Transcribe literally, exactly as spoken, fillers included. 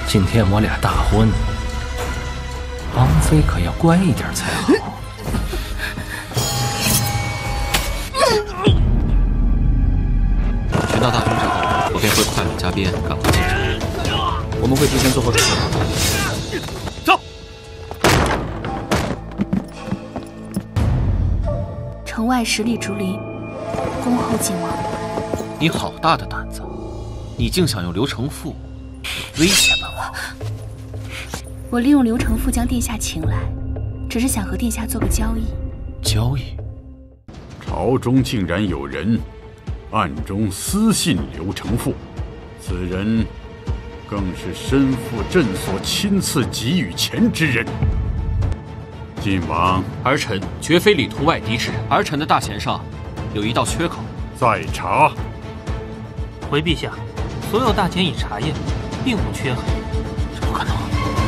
今天我俩大婚，王妃可要乖一点才好。 寻到大军之后，我便会快马加鞭赶回京城。我们会提前做好准备。 走。 城外十里竹林，恭候晋王。 你好大的胆子！你竟想用刘承父威胁本王？ 我利用刘承父将殿下请来，只是想和殿下做个交易。 交易？ 朝中竟然有人暗中私信刘承父，此人更是身负朕所亲赐给予前之人。晋王， 儿臣绝非里图外敌之人，儿臣的大弦上有一道缺口， 再查。 回陛下，所有大钱已查验，并无缺痕。 这不可能！